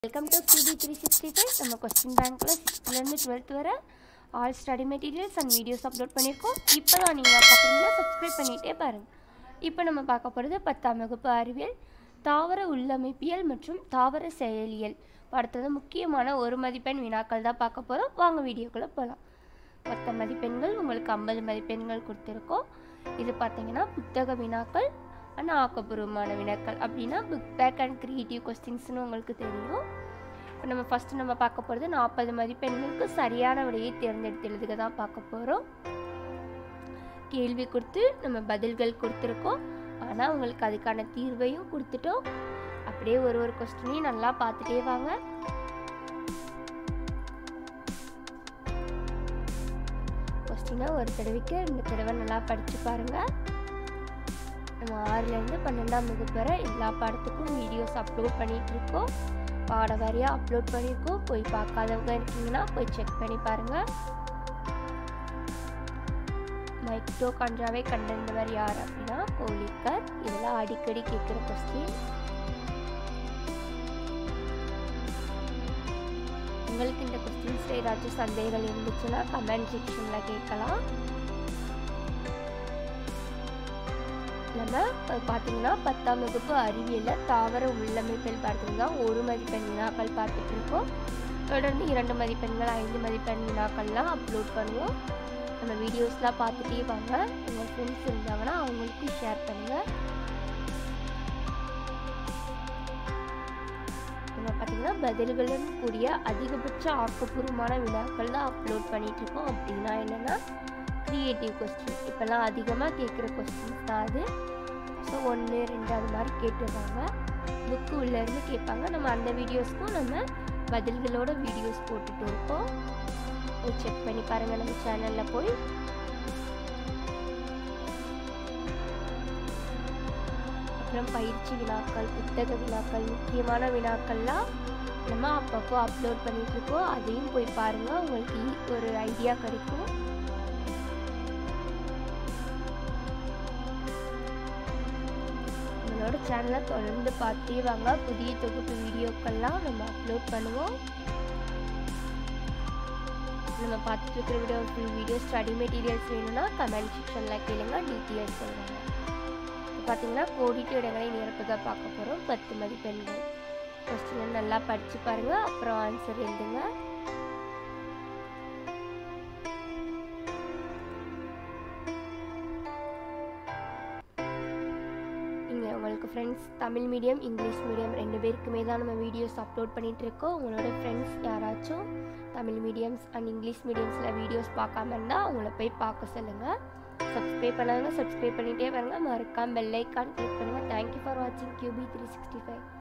Welcome to QB365. நம்ம question பேங்க்ல 6th ல இருந்து 12th வரை all study materials and videos upload பண்ணிருக்கோம். இப்போதான் நீங்க பார்க்கறீங்கன்னா சப்ஸ்கிரைப் பண்ணிட்டே பாருங்க. இப்போ நம்ம பார்க்க போறது 10ஆம் வகுப்பு அறிவியல் தாவர உள்ளமைப்பியல் மற்றும் தாவர செயலியல் பாடத்தோட முக்கியமான ஒரு மதிப்பெண் வினாக்கள் தான் பார்க்க போறோம். வாங்க வீடியோக்குள்ள போலாம். மொத்த மதிப்பெண்கள் உங்களுக்கு 50 மதிப்பெண்கள் கொடுத்திருக்கோம். இது பாத்தீங்கன்னா புத்தக வினாக்கள் அண்ட் ஆக்கப்பூர்வமான வினாக்கள் அப்படின்னா புக் பேக் அண்ட் கிரியேட்டிவ் கொஸ்டின்ஸ்னு உங்களுக்கு தெரியும். இப்போ நம்ம ஃபஸ்ட்டு நம்ம பார்க்க போகிறது 40 மதிப்பெண்களுக்கு சரியான விடையை தேர்ந்தெடுத்து எழுதுக தான் பார்க்க போகிறோம். கேள்வி கொடுத்து நம்ம பதில்கள் கொடுத்துருக்கோம், ஆனால் உங்களுக்கு அதுக்கான தீர்வையும் கொடுத்துட்டோம். அப்படியே ஒரு கொஸ்டினையும் நல்லா பார்த்துட்டே வாங்க. கொஸ்டினை ஒரு தடவைக்கு 2 தடவை நல்லா படித்து பாருங்கள். நம்ம 6லேருந்து 12ஆம் வகுப்பு வரை எல்லா பாடத்துக்கும் வீடியோஸ் அப்லோட் பண்ணிகிட்ருக்கோம். பாட வாரியாக அப்லோட் பண்ணியிருக்கோம். போய் பார்க்காதவங்க இருக்கீங்கன்னா போய் செக் பண்ணி பாருங்கள். மைட்டோகாண்ட்ரியாவை கண்டறிந்தவர் யார் அப்படின்னா கோலிக்கர். இதெல்லாம் அடிக்கடி கேட்குற கொஸ்டின். உங்களுக்கு இந்த கொஸ்டின்ஸில் ஏதாச்சும் சந்தேகங்கள் இருந்துச்சுன்னா கமெண்ட் செக்ஷனில் கேட்கலாம். நம்ம பார்த்தீங்கன்னா 10ஆம் வகுப்பு அறிவியலில் தாவர உள்ளமைப்பில் பார்த்தீங்கன்னா 1 மதிப்பெண் வினாக்கள் பார்த்துட்டு இருக்கோம். தொடர்ந்து 2 மதிப்பெண்கள் 5 மதிப்பெண் வினாக்கள்லாம் அப்லோட் பண்ணுவோம். நம்ம வீடியோஸ்லாம் பார்த்துட்டே வாங்க. உங்கள் ஃப்ரெண்ட்ஸ் இருந்தாங்கன்னா அவங்களுக்கும் ஷேர் பண்ணுங்கள். நம்ம பார்த்தீங்கன்னா பதில்களுடன் கூடிய அதிகபட்ச ஆக்கப்பூர்வமான வினாக்கள் தான் அப்லோட் பண்ணிட்டு இருக்கோம். அப்படின்னா என்னென்னா கிரியேட்டிவ் கொஸ்டின் இப்போல்லாம் அதிகமாக கேட்குற கொஸ்டின்ஸ் தான் அது. ஸோ 1, 2 அது மாதிரி கேட்டுடுறாங்க. புக்கு உள்ளேருந்து கேட்பாங்க. நம்ம அந்த வீடியோஸ்க்கும் நம்ம பதில்களோட வீடியோஸ் போட்டுட்டு இருக்கோம். போய் செக் பண்ணி பாருங்கள் நம்ம சேனலில் போய். அப்புறம் பயிற்சி வினாக்கள், புத்தக வினாக்கள், முக்கியமான வினாக்கள்லாம் நம்ம அப்பப்போ அப்லோட் பண்ணிகிட்ருக்கோம். அதையும் போய் பாருங்கள், உங்களுக்கு ஒரு ஐடியா கிடைக்கும். நம்மளோட சேனலை தொடர்ந்து பார்த்தே வாங்க. புதிய தொகுப்பு வீடியோக்கள்லாம் நம்ம அப்லோட் பண்ணுவோம். நம்ம பார்த்துட்டு இருக்கிற வீடியோ ஸ்டடி மெட்டீரியல்ஸ் வேணும்னா கமெண்ட் செக்ஷனில் கேளுங்க, டீட்டெயில்ஸ் சொல்லுவாங்க. இப்போ பார்த்தீங்கன்னா கோடிட்டு இடங்களை நிரப்புக பார்க்க போகிறோம். 10 மதிப்பெண்கள். கொஸ்டினை நல்லா படித்து பாருங்கள், அப்புறம் ஆன்சர் எழுதுங்க. உங்களுக்கு friends Tamil medium English medium 2 பேருக்குமே தான் நம்ம வீடியோஸ் அப்லோட் பண்ணிகிட்டு இருக்கோம். உங்களோட ஃப்ரெண்ட்ஸ் யாராச்சும் தமிழ் மீடியம்ஸ் அண்ட் இங்கிலீஷ் மீடியம்ஸில் வீடியோஸ் பார்க்காம இருந்தால் அவங்கள போய் பார்க்க சொல்லுங்கள். சப்ஸ்கிரைப் பண்ணாங்க, சப்ஸ்கிரைப் பண்ணிகிட்டே பாருங்கள். மறக்காம பெல் ஐக்கான் கிளிக் பண்ணுங்கள். தேங்க்யூ ஃபார் வாட்சிங் QB365.